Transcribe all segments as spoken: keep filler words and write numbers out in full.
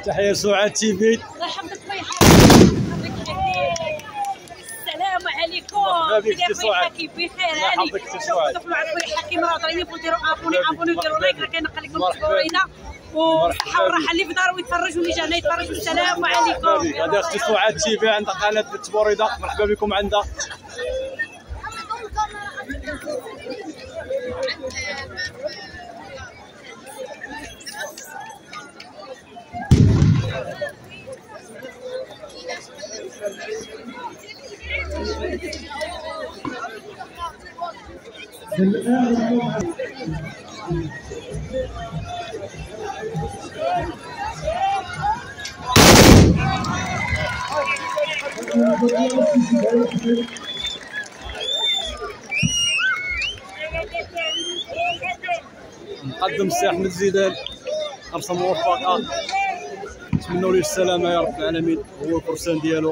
تحية سعاد تي في. الله يحفظك خويا السلام عليكم. مرحبا بك سي سعاد. كيف بخير؟ الله يحفظك سي سعاد. تدخلوا على خويا حكيم راه ضريني وديروا ابوني ابوني وديروا لايك، راه كنقل لكم تشكرينا والصحة والراحة اللي في دار ويتفرجوا اللي جانا يتفرجوا. السلام عليكم. هذا اختي سعاد تي في عندها قناة بنت بوريدة، مرحبا بكم عندها. نقدم السي احمد زيدان خمسه موفقات، نتمنوا ليه السلامه يا رب العالمين، هو الفرسان ديالو.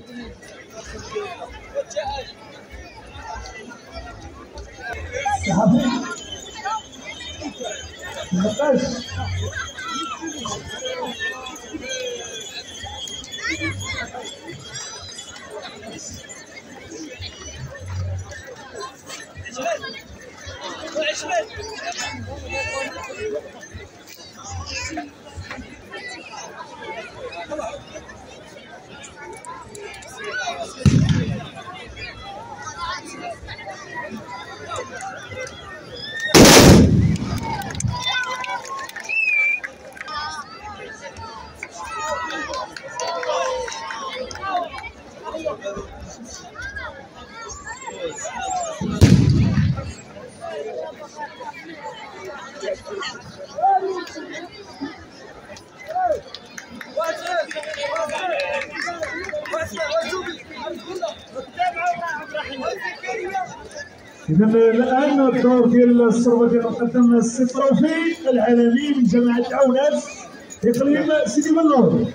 إذا الآن الدور ديال الصربة ديال مقدم السي التروفي العالمي من جماعة عونات إقليم سيدي بنور.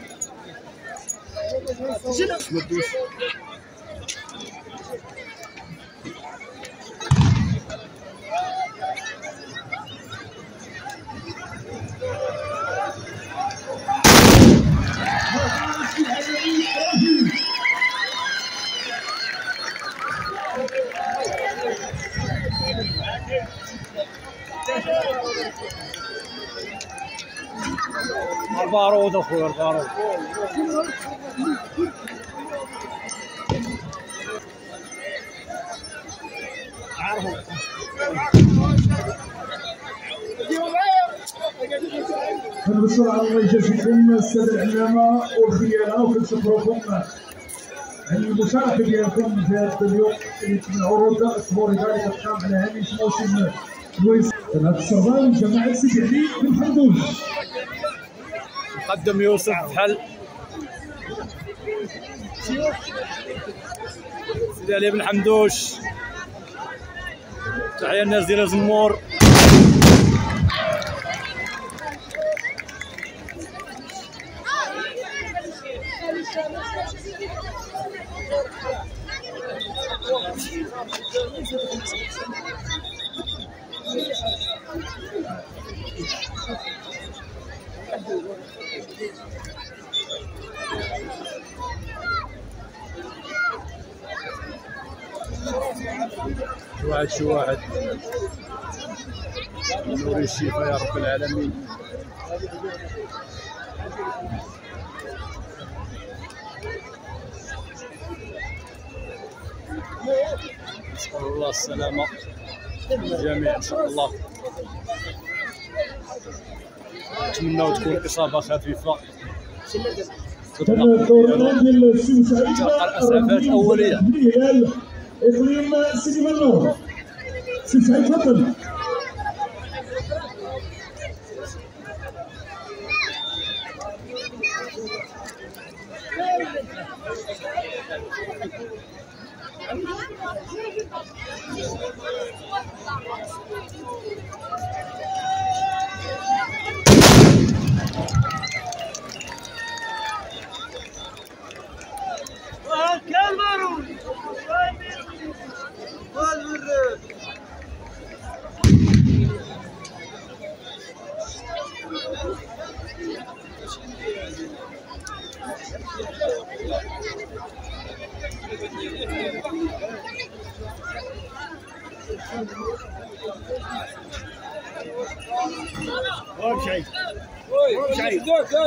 البارود اخويا البارود. بسرعة الله يجازيكم السادة العلامة والخيانة، وكنشكركم على المشاركة ديالكم في هذا اليوم من عروض السبوريدة اللي كتقام على هامش موسم لويس. هذا السربان من جماعة سيدي علي بن حمدوش. مقدم يوسف بحل سيدي علي بن حمدوش. تحية الناس ديال زمور. شو واحد شو واحد نوري الشفاء يا رب العالمين. نسأل الله السلامة للجميع إن شاء الله. نتمنوا تكون إصابة خفيفة. تلقى الإسعافات الأولية. إقليم سيدي بنور. سي سعيد تفضل. وامشي وامشي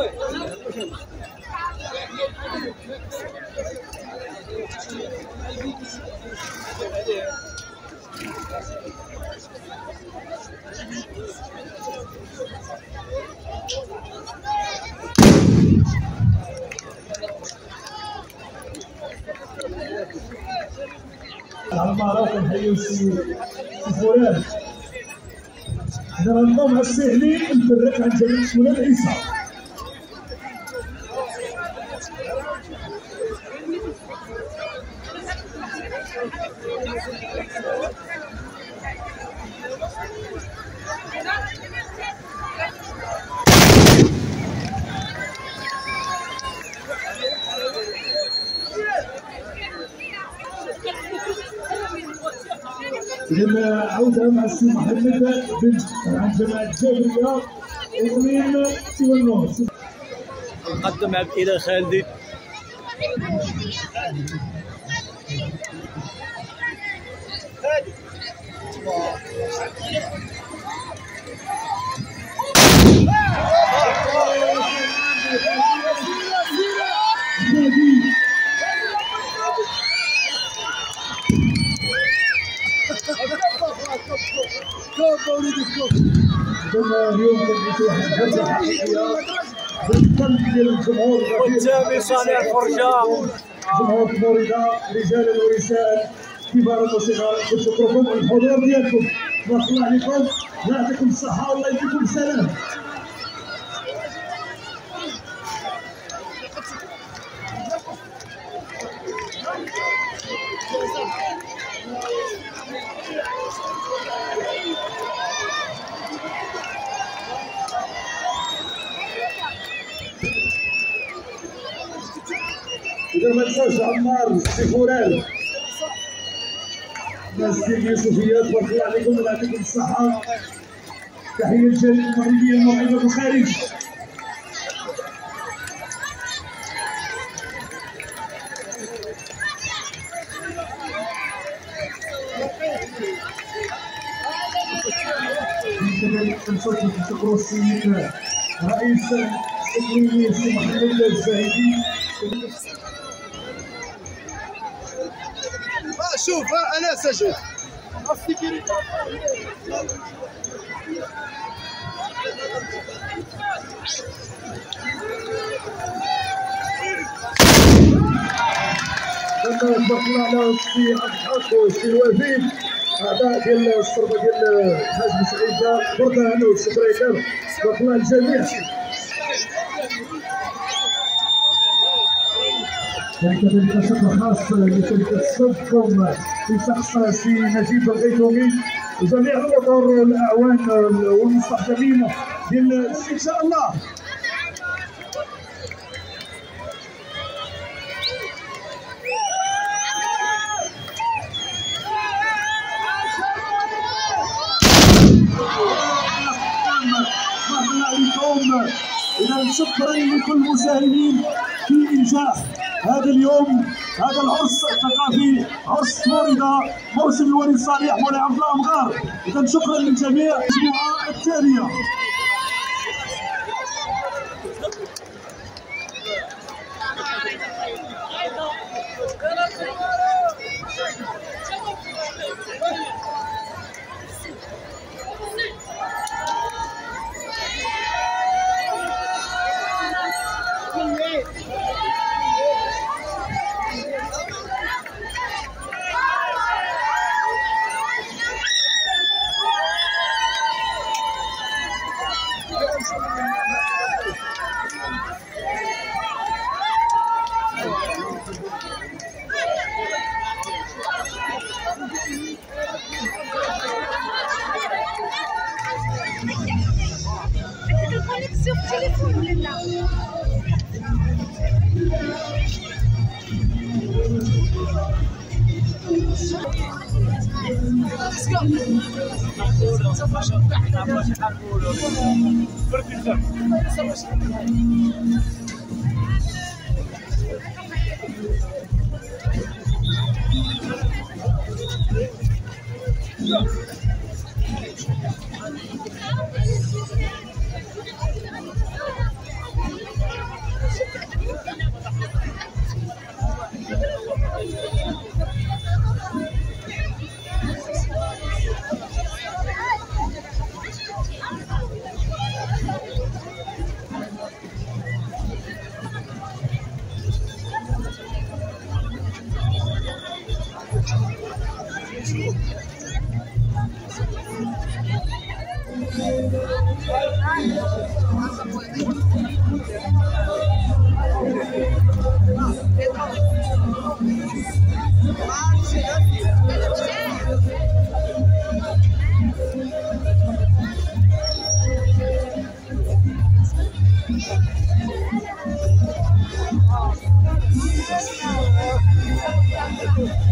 العمارات نحيو سي فلان. إذا غنبقاو مع الساهلين نفرق عن جميع فلان عيسى. إذا عودة مع السي محمد بن عن جماعة جابرية ومن سوى النور. نقدم عبد الإله خالدي. اليوم كنعيشوا واحد الجلسه حقيقيه بالقلب ديال الجمهور والتامي صانع الفرجه جمهور فلوريدا رجالا ونساء كبارا وصغارا كنشكركم على الحضور ديالكم. بارك الله عليكم، الله يعطيكم الصحه والله يديكم السلام. إذا ما تنساوش عمار سي فورال الناس ديال يوسفيات بارك الله عليكم الله يعطيكم الصحة. تحية للجالية المغربية المغربة في الخارج. كذلك كنشكروا السيد رئيس الإقليمية السي محمد الزاهدي. شوف انا سجل تبارك الله على السي عبد الحق والسي الوفيد اعضاء ديال الصربه ديال الحاج مسعيد برده هنا والسكرتير. تبارك الله على الجميع. كذلك شكر خاص لشركة صدقكم في شخص سي نجيب الغيثومي وجميع الأطر الأعوان والمستخدمين ديال إن شاء الله. إذا شكرا لكل المساهمين في إنجاح هذا اليوم، هذا العرس الثقافي، عرس فلوريدا موسم الولي الصالح مولاي عبد الله مغار. إذا شكرا للجميع. المجموعة التالية Yeah. Thank you.